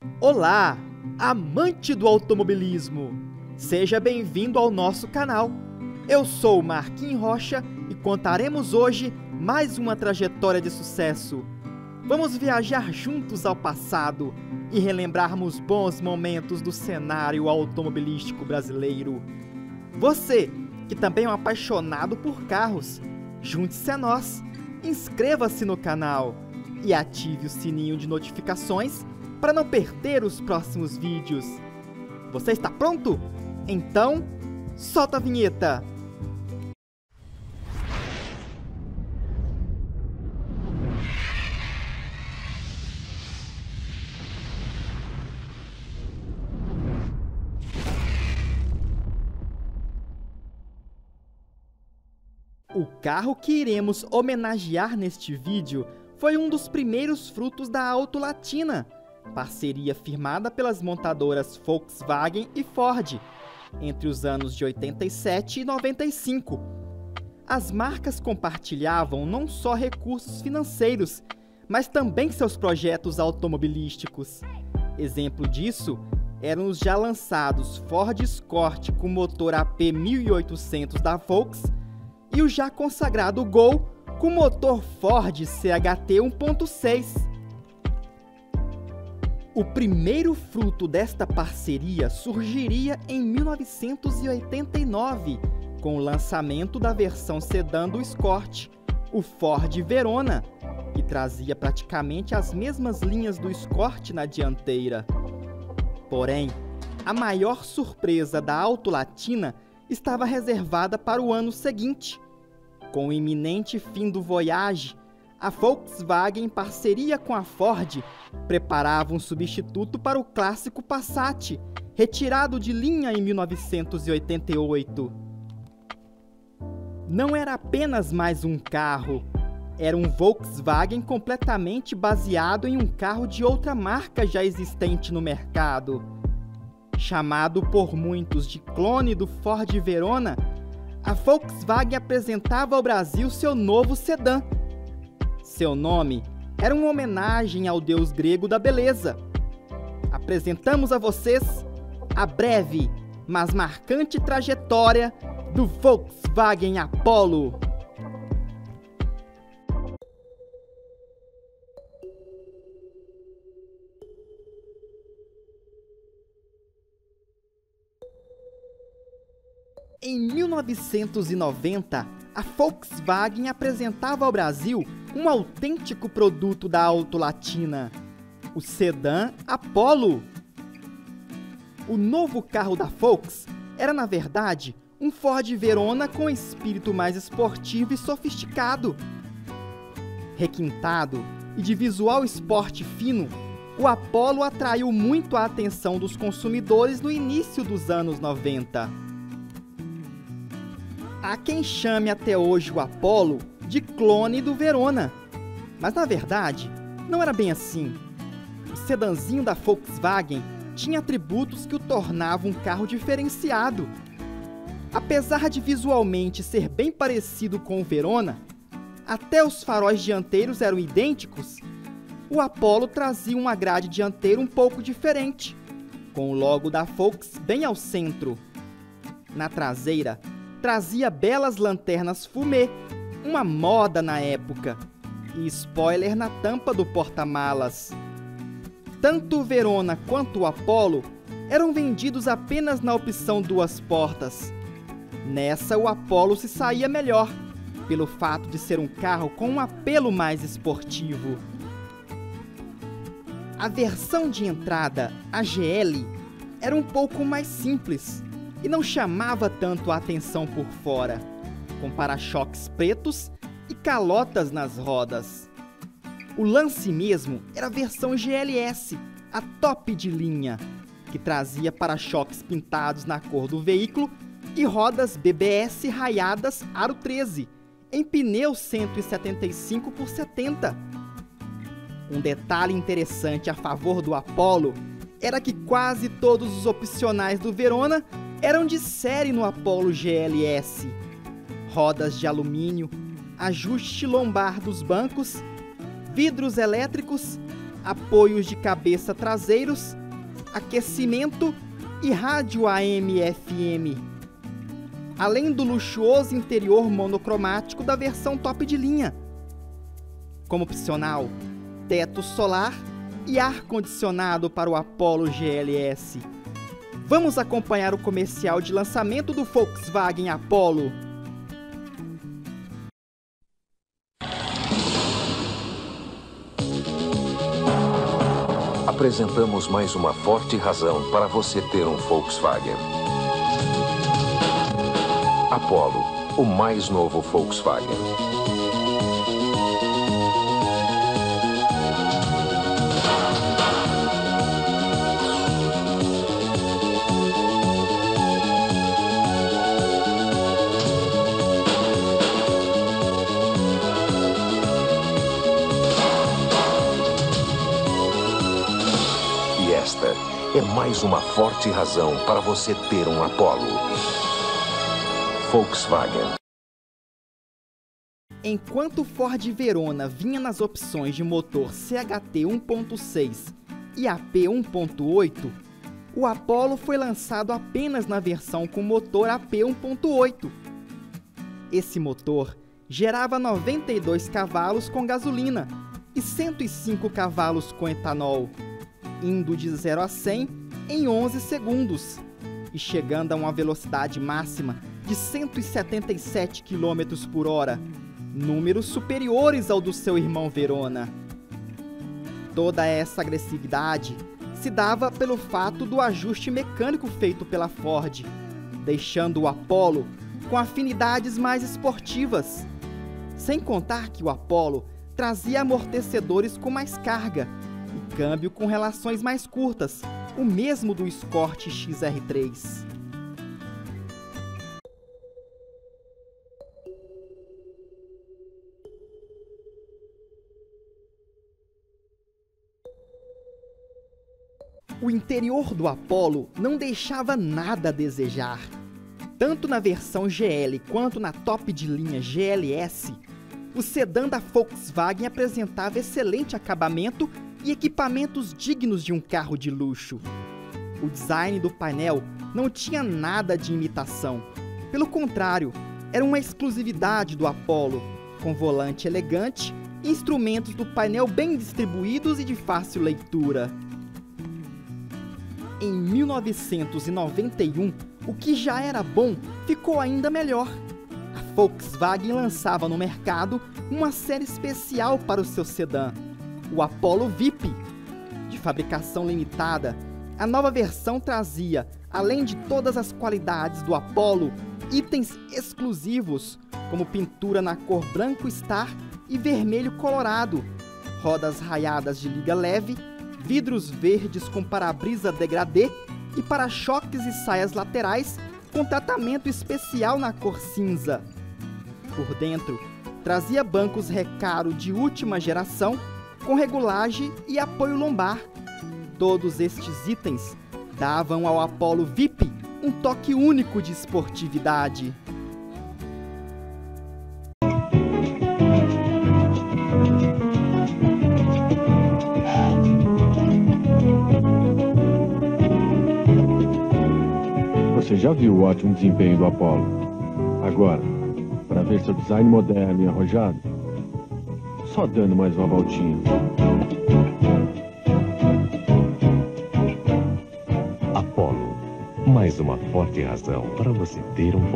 Olá, amante do automobilismo! Seja bem-vindo ao nosso canal. Eu sou Marquinhos Rocha e contaremos hoje mais uma trajetória de sucesso. Vamos viajar juntos ao passado e relembrarmos bons momentos do cenário automobilístico brasileiro. Você, que também é um apaixonado por carros, junte-se a nós, inscreva-se no canal e ative o sininho de notificações para não perder os próximos vídeos. Você está pronto? Então, solta a vinheta! O carro que iremos homenagear neste vídeo foi um dos primeiros frutos da Auto Latina, parceria firmada pelas montadoras Volkswagen e Ford, entre os anos de 87 e 95. As marcas compartilhavam não só recursos financeiros, mas também seus projetos automobilísticos. Exemplo disso eram os já lançados Ford Escort com motor AP 1800 da Volks e o já consagrado Gol com motor Ford CHT 1.6. O primeiro fruto desta parceria surgiria em 1989, com o lançamento da versão sedã do Escort, o Ford Verona, que trazia praticamente as mesmas linhas do Escort na dianteira. Porém, a maior surpresa da Auto Latina estava reservada para o ano seguinte. Com o iminente fim do Voyage, a Volkswagen, em parceria com a Ford, preparava um substituto para o clássico Passat, retirado de linha em 1988. Não era apenas mais um carro, era um Volkswagen completamente baseado em um carro de outra marca já existente no mercado. Chamado por muitos de clone do Ford Verona, a Volkswagen apresentava ao Brasil seu novo sedã. Seu nome era uma homenagem ao deus grego da beleza. Apresentamos a vocês a breve, mas marcante trajetória do Volkswagen Apollo. Em 1990, a Volkswagen apresentava ao Brasil um autêntico produto da Auto Latina, o sedã Apollo. O novo carro da Volks era, na verdade, um Ford Verona com espírito mais esportivo e sofisticado. Requintado e de visual esporte fino, o Apollo atraiu muito a atenção dos consumidores no início dos anos 90. Há quem chame até hoje o Apollo de clone do Verona, mas na verdade não era bem assim. O sedãzinho da Volkswagen tinha atributos que o tornavam um carro diferenciado. Apesar de visualmente ser bem parecido com o Verona, até os faróis dianteiros eram idênticos. O Apollo trazia uma grade dianteira um pouco diferente, com o logo da Volks bem ao centro. Na traseira, trazia belas lanternas fumê, uma moda na época, e spoiler na tampa do porta-malas. Tanto o Verona quanto o Apollo eram vendidos apenas na opção duas portas. Nessa, o Apollo se saía melhor, pelo fato de ser um carro com um apelo mais esportivo. A versão de entrada, a GL, era um pouco mais simples e não chamava tanto a atenção por fora, com para-choques pretos e calotas nas rodas. O lance mesmo era a versão GLS, a top de linha, que trazia para-choques pintados na cor do veículo e rodas BBS raiadas aro 13, em pneu 175/70. Um detalhe interessante a favor do Apollo era que quase todos os opcionais do Verona eram de série no Apollo GLS. Rodas de alumínio, ajuste lombar dos bancos, vidros elétricos apoios de cabeça traseiros, aquecimento e rádio AM/FM. Além do luxuoso interior monocromático da versão top de linha. Como opcional, teto solar e ar-condicionado para o Apollo GLS. Vamos acompanhar o comercial de lançamento do Volkswagen Apollo. Apresentamos mais uma forte razão para você ter um Volkswagen. Apollo, o mais novo Volkswagen. E esta é mais uma forte razão para você ter um Apollo. Volkswagen. Enquanto o Ford Verona vinha nas opções de motor CHT 1.6 e AP 1.8, o Apollo foi lançado apenas na versão com motor AP 1.8. Esse motor gerava 92 cavalos com gasolina e 105 cavalos com etanol, indo de 0 a 100 em 11 segundos e chegando a uma velocidade máxima de 177 km por hora, números superiores ao do seu irmão Verona. Toda essa agressividade se dava pelo fato do ajuste mecânico feito pela Ford, deixando o Apollo com afinidades mais esportivas. Sem contar que o Apollo trazia amortecedores com mais carga e câmbio com relações mais curtas, o mesmo do Escort XR3. O interior do Apollo não deixava nada a desejar. Tanto na versão GL quanto na top de linha GLS, o sedã da Volkswagen apresentava excelente acabamento e equipamentos dignos de um carro de luxo. O design do painel não tinha nada de imitação. Pelo contrário, era uma exclusividade do Apollo, com volante elegante e instrumentos do painel bem distribuídos e de fácil leitura. Em 1991, o que já era bom ficou ainda melhor. A Volkswagen lançava no mercado uma série especial para o seu sedã, o Apollo VIP. De fabricação limitada, a nova versão trazia, além de todas as qualidades do Apollo, itens exclusivos, como pintura na cor branco Star e vermelho colorado, rodas raiadas de liga leve, vidros verdes com para-brisa degradê e para-choques e saias laterais com tratamento especial na cor cinza. Por dentro, trazia bancos Recaro de última geração com regulagem e apoio lombar. Todos estes itens davam ao Apollo VIP um toque único de esportividade. Você já viu o ótimo desempenho do Apollo. Agora, para ver seu design moderno e arrojado, só dando mais uma voltinha. Apollo, mais uma forte razão para você ter um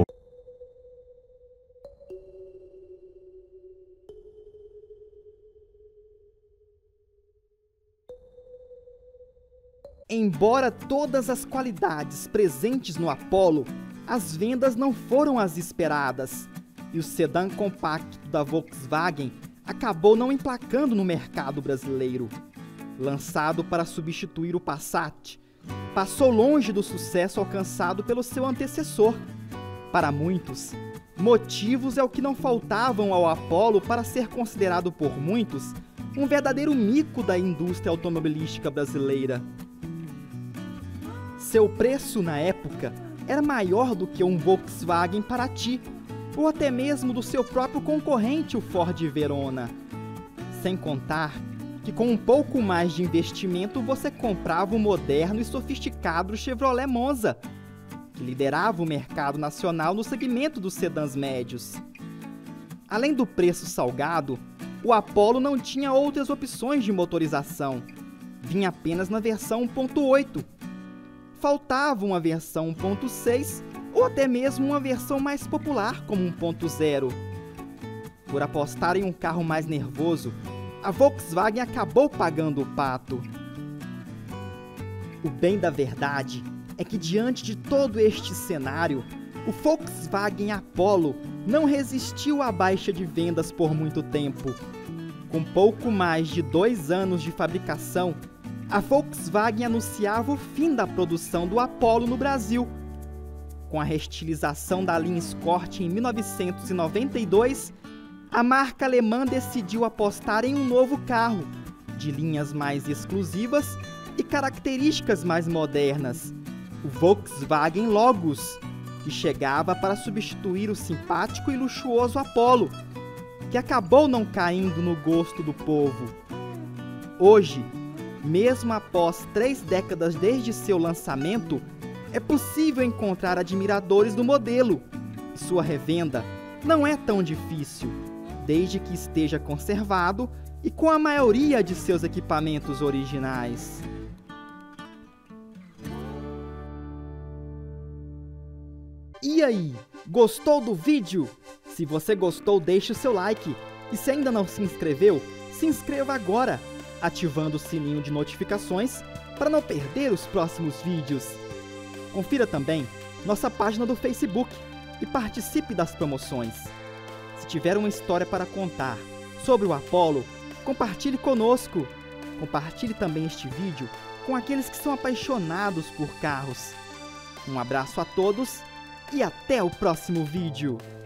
Embora todas as qualidades presentes no Apollo, as vendas não foram as esperadas, e o sedã compacto da Volkswagen acabou não emplacando no mercado brasileiro. Lançado para substituir o Passat, passou longe do sucesso alcançado pelo seu antecessor. Para muitos, motivos é o que não faltavam ao Apollo para ser considerado por muitos um verdadeiro mico da indústria automobilística brasileira. Seu preço, na época, era maior do que um Volkswagen Paraty, ou até mesmo do seu próprio concorrente, o Ford Verona. Sem contar que com um pouco mais de investimento você comprava o moderno e sofisticado Chevrolet Monza, que liderava o mercado nacional no segmento dos sedãs médios. Além do preço salgado, o Apollo não tinha outras opções de motorização. Vinha apenas na versão 1.8. Faltava uma versão 1.6 ou até mesmo uma versão mais popular como 1.0. Por apostar em um carro mais nervoso, a Volkswagen acabou pagando o pato. O bem da verdade é que, diante de todo este cenário, o Volkswagen Apollo não resistiu à baixa de vendas por muito tempo. Com pouco mais de 2 anos de fabricação, a Volkswagen anunciava o fim da produção do Apollo no Brasil. Com a reestilização da linha Escort em 1992, a marca alemã decidiu apostar em um novo carro, de linhas mais exclusivas e características mais modernas, o Volkswagen Logos, que chegava para substituir o simpático e luxuoso Apollo, que acabou não caindo no gosto do povo. Hoje, mesmo após 3 décadas desde seu lançamento, é possível encontrar admiradores do modelo, e sua revenda não é tão difícil, desde que esteja conservado e com a maioria de seus equipamentos originais. E aí, gostou do vídeo? Se você gostou, deixe o seu like. E se ainda não se inscreveu, se inscreva agora, ativando o sininho de notificações para não perder os próximos vídeos. Confira também nossa página do Facebook e participe das promoções. Se tiver uma história para contar sobre o Apollo, compartilhe conosco. Compartilhe também este vídeo com aqueles que são apaixonados por carros. Um abraço a todos e até o próximo vídeo!